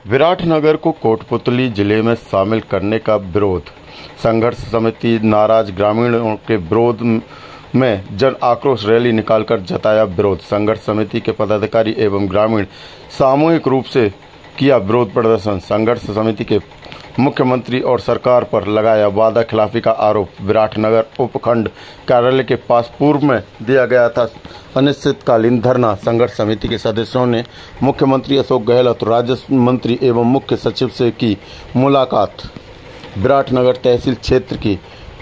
विराटनगर को कोटपुतली जिले में शामिल करने का विरोध। संघर्ष समिति नाराज ग्रामीणों के विरोध में जन आक्रोश रैली निकालकर जताया विरोध। संघर्ष समिति के पदाधिकारी एवं ग्रामीण सामूहिक रूप से किया विरोध प्रदर्शन। संघर्ष समिति के मुख्यमंत्री और सरकार पर लगाया वादा खिलाफी का आरोप। विराटनगर उपखंड कार्यालय के पास पूर्व में दिया गया था अनिश्चितकालीन धरना। संघर्ष समिति के सदस्यों ने मुख्यमंत्री अशोक गहलोत, राज्य मंत्री एवं मुख्य सचिव से की मुलाकात। विराटनगर तहसील क्षेत्र की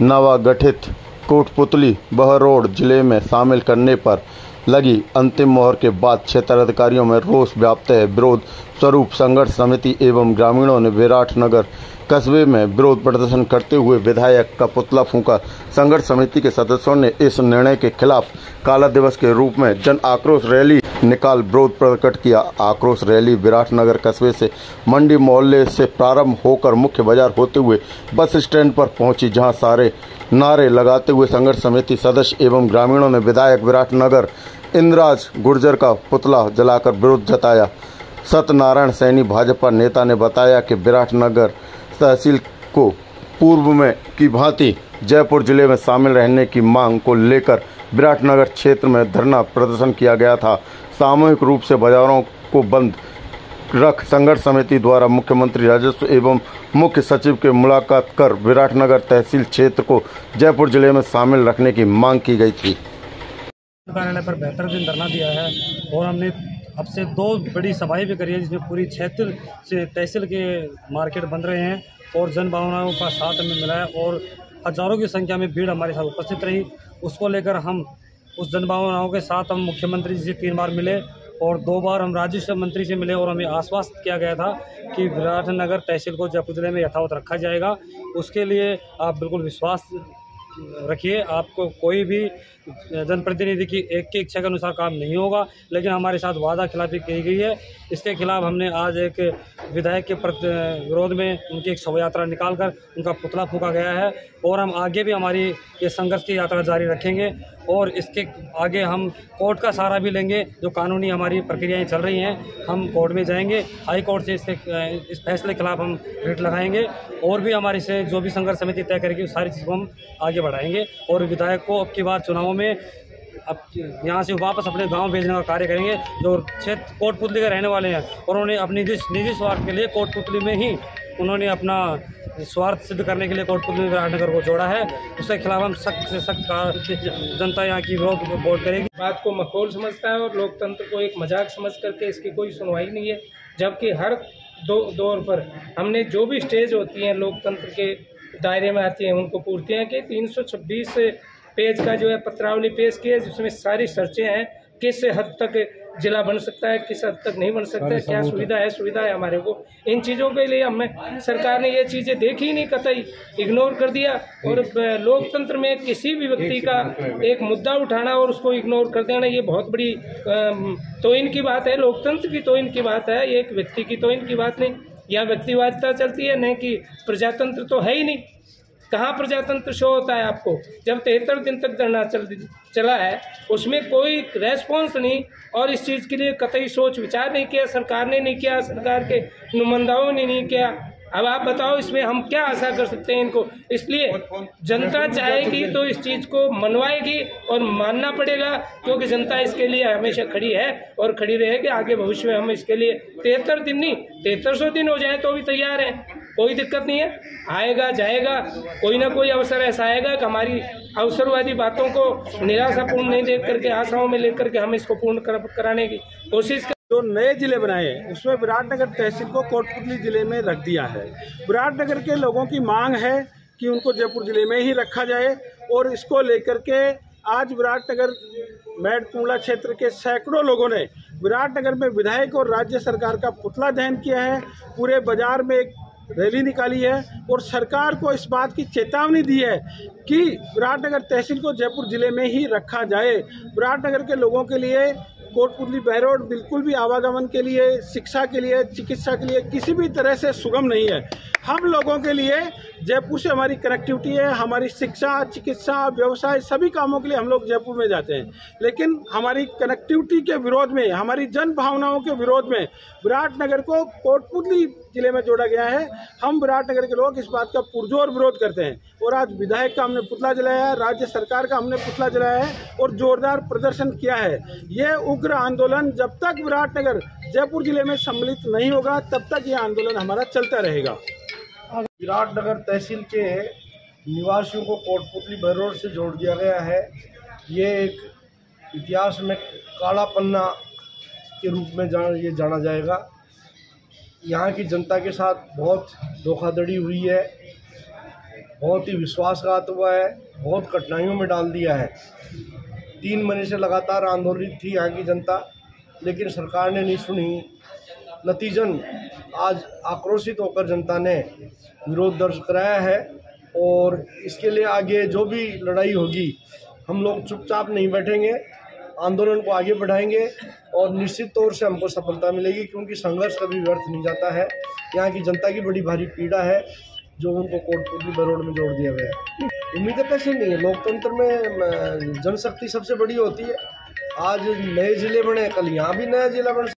नवगठित कोटपुतली बहरोड जिले में शामिल करने पर लगी अंतिम मोहर के बाद क्षेत्र अधिकारियों में रोष व्याप्त है। विरोध स्वरूप संघर्ष समिति एवं ग्रामीणों ने विराटनगर कस्बे में विरोध प्रदर्शन करते हुए विधायक का पुतला फूंका। संघर्ष समिति के सदस्यों ने इस निर्णय के खिलाफ काला दिवस के रूप में जन आक्रोश रैली निकाल विरोध प्रकट किया। आक्रोश रैली विराटनगर कस्बे से मंडी मोहल्ले से प्रारंभ होकर मुख्य बाजार होते हुए बस स्टैंड पर पहुंची, जहां सारे नारे लगाते हुए संघर्ष समिति सदस्य एवं ग्रामीणों ने विधायक विराटनगर इंद्राज गुर्जर का पुतला जलाकर विरोध जताया। सत्यनारायण सैनी भाजपा नेता ने बताया कि विराटनगर तहसील को पूर्व में की भांति जयपुर जिले में शामिल रहने की मांग को लेकर विराटनगर क्षेत्र में धरना प्रदर्शन किया गया था। सामूहिक रूप से बाजारों को बंद रख संघर्ष समिति द्वारा मुख्यमंत्री, राजस्व एवं मुख्य सचिव के मुलाकात कर विराटनगर तहसील क्षेत्र को जयपुर जिले में शामिल रखने की मांग की गई थी। कार्यालय पर 72 दिन धरना दिया है और हमने अब से 2 बड़ी सभाएं भी करी है, जिसमें पूरी क्षेत्र से तहसील के मार्केट बन रहे हैं और जन भावनाओं का साथ हमें मिला है और हजारों की संख्या में भीड़ हमारे साथ उपस्थित रही। उसको लेकर हम उस जन भावनाओं के साथ हम मुख्यमंत्री जी से 3 बार मिले और 2 बार हम राजस्व मंत्री से मिले और हमें आश्वस्त किया गया था कि विराटनगर तहसील को जयपुर जिले में यथावत रखा जाएगा। उसके लिए आप बिल्कुल विश्वास रखिए, आपको कोई भी जनप्रतिनिधि की एक की इच्छा के अनुसार काम नहीं होगा, लेकिन हमारे साथ वादा खिलाफी की गई है। इसके खिलाफ हमने आज एक विधायक के विरोध में उनकी एक शव यात्रा निकालकर उनका पुतला फूंका गया है और हम आगे भी हमारी ये संघर्ष की यात्रा जारी रखेंगे और इसके आगे हम कोर्ट का सहारा भी लेंगे। जो कानूनी हमारी प्रक्रियाएं चल रही हैं, हम कोर्ट में जाएंगे, हाई कोर्ट से इस फैसले के खिलाफ हम रिट लगाएंगे और भी हमारी से जो भी संघर्ष समिति तय करेगी उस सारी चीज़ को हम आगे बढ़ाएंगे और विधायक को अब की बार चुनावों में अब यहाँ से वापस अपने गांव भेजने का कार्य करेंगे। जो क्षेत्र कोटपुतली के रहने वाले हैं और उन्होंने अपनी निजी स्वार्थ के लिए कोटपुतली में ही उन्होंने अपना स्वार्थ सिद्ध करने के लिए कोटपुतली विराटनगर को जोड़ा है, उसके खिलाफ हम सख्त से सख्त जनता यहाँ की विरोध वोट करेगी। बात को मखौल समझता है और लोकतंत्र को एक मजाक समझ करके इसकी कोई सुनवाई नहीं है, जबकि हर दौर पर हमने जो भी स्टेज होती हैं लोकतंत्र के दायरे में आती हैं उनको पूर्तियाँ की 326 पेज का जो है पत्रावली पेश की है, जिसमें सारी सर्चें हैं किस हद तक जिला बन सकता है, किस हद तक नहीं बन सकता है, क्या सुविधा है हमारे को। इन चीज़ों के लिए हमें सरकार ने ये चीज़ें देखी ही नहीं, कतई इग्नोर कर दिया। और लोकतंत्र में किसी भी व्यक्ति का एक मुद्दा उठाना और उसको इग्नोर कर देना, ये बहुत बड़ी तोहिन की बात है। लोकतंत्र की तोहिन की बात है, एक व्यक्ति की तोहिन की बात नहीं। यहाँ व्यक्तिवादिता चलती है, नहीं कि प्रजातंत्र तो है ही नहीं। कहाँ प्रजातंत्र शो होता है आपको? जब 73 दिन तक धरना चला है उसमें कोई रेस्पॉन्स नहीं और इस चीज़ के लिए कतई सोच विचार नहीं किया, सरकार ने नहीं किया, सरकार के नुमाइंदों ने नहीं किया। अब आप बताओ इसमें हम क्या आशा कर सकते हैं इनको। इसलिए जनता चाहेगी तो इस चीज़ को मनवाएगी और मानना पड़ेगा, क्योंकि जनता इसके लिए हमेशा खड़ी है और खड़ी रहेगी। आगे भविष्य में हम इसके लिए 73 दिन नहीं 7300 दिन हो जाए तो भी तैयार हैं, कोई दिक्कत नहीं है। आएगा जाएगा, कोई ना कोई अवसर ऐसा आएगा कि हमारी अवसरवादी बातों को निराशापूर्ण नहीं देख करके आशाओं में लेकर के हम इसको पूर्ण कराने की कोशिश करें। जो नए जिले बनाए हैं उसमें विराटनगर तहसील को कोटपुतली जिले में रख दिया है। विराटनगर के लोगों की मांग है कि उनको जयपुर जिले में ही रखा जाए और इसको लेकर के आज विराटनगर मैडकुंडला क्षेत्र के सैकड़ों लोगों ने विराटनगर में विधायक और राज्य सरकार का पुतला दहन किया है। पूरे बाजार में एक रैली निकाली है और सरकार को इस बात की चेतावनी दी है कि विराटनगर तहसील को जयपुर जिले में ही रखा जाए। विराटनगर के लोगों के लिए कोटपुतली बहरोड बिल्कुल भी आवागमन के लिए, शिक्षा के लिए, चिकित्सा के लिए किसी भी तरह से सुगम नहीं है। हम लोगों के लिए जयपुर से हमारी कनेक्टिविटी है, हमारी शिक्षा, चिकित्सा, व्यवसाय सभी कामों के लिए हम लोग जयपुर में जाते हैं। लेकिन हमारी कनेक्टिविटी के विरोध में, हमारी जन भावनाओं के विरोध में विराटनगर को कोटपुतली जिले में जोड़ा गया है। हम विराटनगर के लोग इस बात का पुरजोर विरोध करते हैं और आज विधायक का हमने पुतला जलाया है, राज्य सरकार का हमने पुतला जलाया है और जोरदार प्रदर्शन किया है। ये उग्र आंदोलन जब तक विराटनगर जयपुर जिले में सम्मिलित नहीं होगा तब तक ये आंदोलन हमारा चलता रहेगा। विराटनगर तहसील के निवासियों को कोटपुतली बरोड से जोड़ दिया गया है। ये एक इतिहास में काला पन्ना के रूप में ये जाना जाएगा। यहाँ की जनता के साथ बहुत धोखाधड़ी हुई है, बहुत ही विश्वासघात हुआ है, बहुत कठिनाइयों में डाल दिया है। 3 महीने से लगातार आंदोलित थी यहाँ की जनता, लेकिन सरकार ने नहीं सुनी। नतीजन आज आक्रोशित होकर जनता ने विरोध दर्ज कराया है और इसके लिए आगे जो भी लड़ाई होगी हम लोग चुपचाप नहीं बैठेंगे, आंदोलन को आगे बढ़ाएंगे और निश्चित तौर से हमको सफलता मिलेगी, क्योंकि संघर्ष कभी व्यर्थ नहीं जाता है। यहाँ की जनता की बड़ी भारी पीड़ा है जो उनको कोटपुतली बरोड में जोड़ दिया गया है। उम्मीदें कैसे नहीं है, लोकतंत्र में जनशक्ति सबसे बड़ी होती है। आज नए जिले बने, कल यहाँ भी नया जिला बन